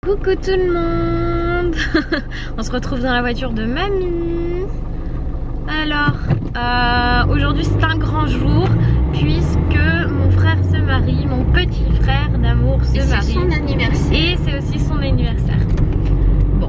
Coucou tout le monde. On se retrouve dans la voiture de mamie. Alors, aujourd'hui c'est un grand jour puisque mon frère se marie, mon petit frère d'amour se marie. C'est son anniversaire. Et c'est aussi son anniversaire. Bon.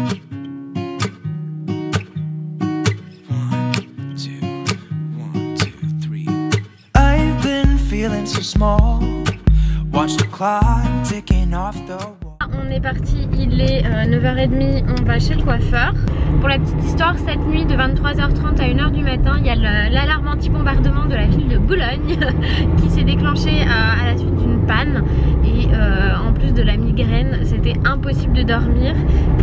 I've been feeling so small. Watch the clock ticking off the wall. On est parti, il est 9h30, on va chez le coiffeur. Pour la petite histoire, cette nuit de 23h30 à 1h du matin, il y a l'alarme anti-bombardement de la ville de Boulogne qui s'est déclenchée à la suite d'une panne. Et en plus de la migraine, c'était impossible de dormir.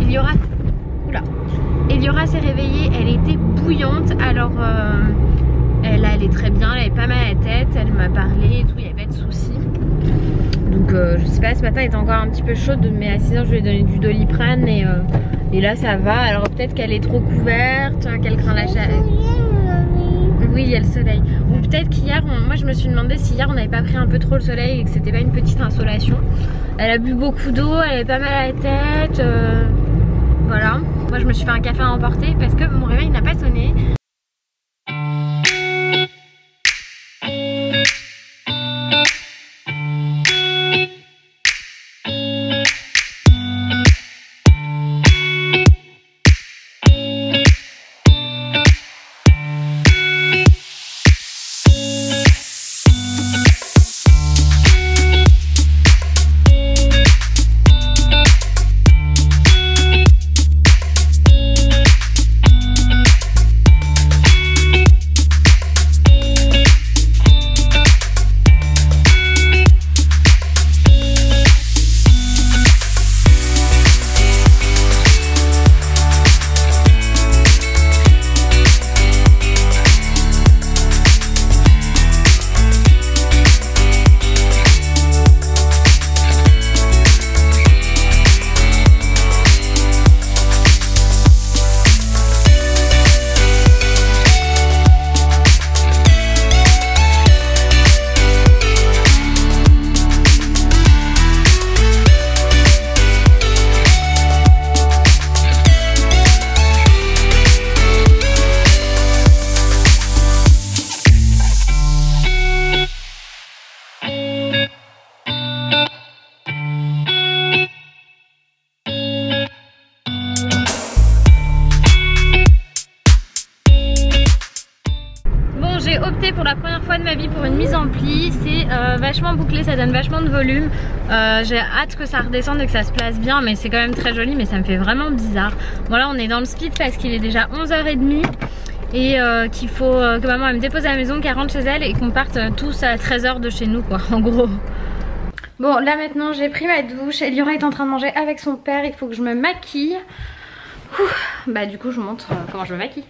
Eliora s'est réveillée, elle était bouillante. Alors elle est très bien, elle avait pas mal à la tête, elle m'a parlé et tout, il n'y avait pas de soucis. Donc je sais pas, ce matin elle était encore un petit peu chaude, mais à 6h je lui ai donné du Doliprane et là ça va. Alors peut-être qu'elle est trop couverte, qu'elle craint la chaleur. Oui, il y a le soleil. Ou peut-être qu'hier, moi je me suis demandé si hier on n'avait pas pris un peu trop le soleil et que c'était pas une petite insolation. Elle a bu beaucoup d'eau, elle avait pas mal à la tête. Voilà. Moi je me suis fait un café à emporter parce que mon réveil n'a pas sonné. J'ai opté pour la première fois de ma vie pour une mise en pli. C'est vachement bouclé, ça donne vachement de volume. J'ai hâte que ça redescende et que ça se place bien, mais c'est quand même très joli, mais ça me fait vraiment bizarre. Bon là on est dans le speed parce qu'il est déjà 11h30 et qu'il faut que maman elle me dépose à la maison, qu'elle rentre chez elle et qu'on parte tous à 13h de chez nous quoi, en gros. Bon là maintenant j'ai pris ma douche, Eliora est en train de manger avec son père, il faut que je me maquille. Bah du coup je vous montre comment je me maquille.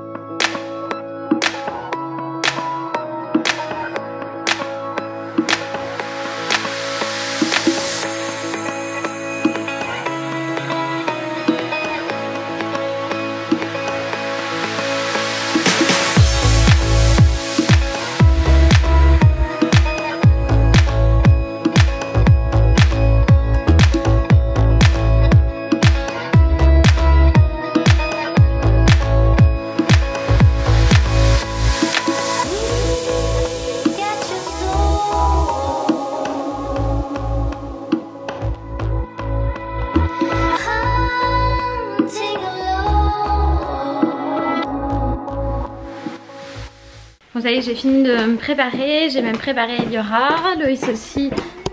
Bon ça y est, j'ai fini de me préparer, j'ai même préparé Eliora, Loïs aussi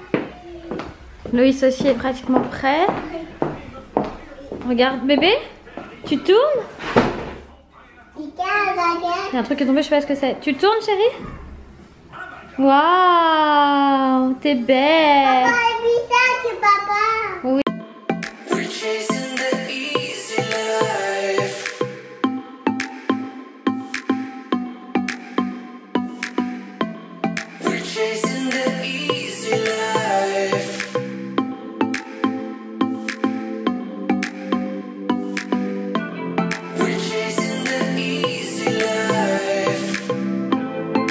est pratiquement prêt. Regarde bébé, tu tournes? Il y a un truc qui est tombé, je sais pas ce que c'est. Tu tournes chérie? Waouh, t'es belle. Papa, c'est papa. Oui.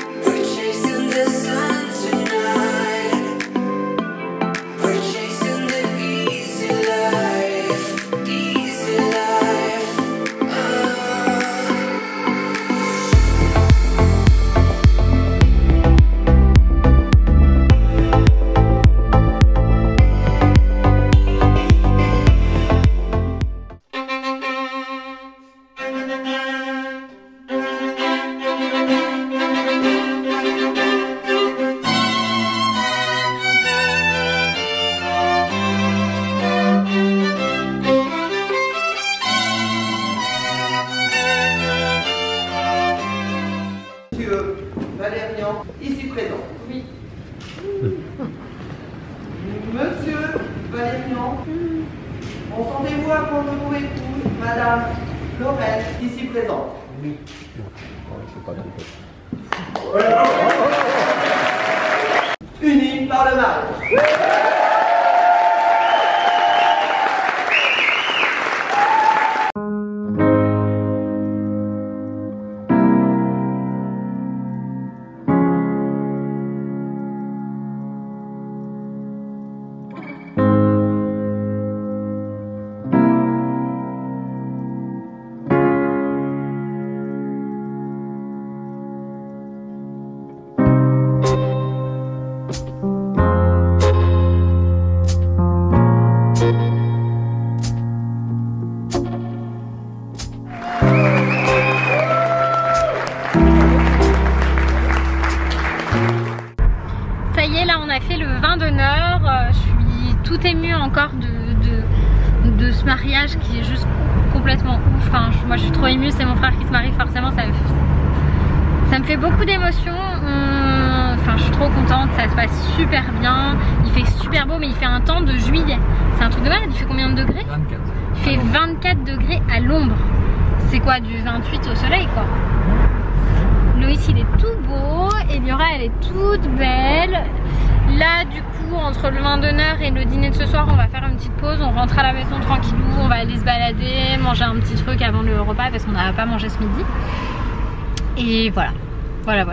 Chasing the Consentez-vous à prendre pour épouse Madame Lorraine, ici présente? Oui. Unis par le mal. tout émue encore de ce mariage qui est juste complètement ouf. Enfin, moi je suis trop émue, c'est mon frère qui se marie, forcément ça me fait beaucoup d'émotions. Enfin, je suis trop contente, ça se passe super bien, il fait super beau, mais il fait un temps de juillet. C'est un truc de malade. Il fait combien de degrés? 24. Il fait 24 degrés à l'ombre. C'est quoi, du 28 au soleil quoi. Loïs il est tout beau, Eliora elle est toute belle. Là du coup entre le vin d'honneur et le dîner de ce soir on va faire une petite pause, on rentre à la maison tranquillou, on va aller se balader, manger un petit truc avant le repas parce qu'on n'a pas mangé ce midi. Et voilà, voilà.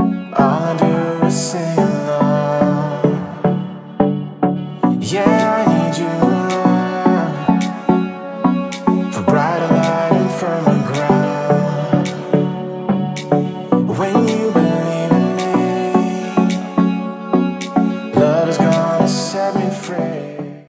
Yeah.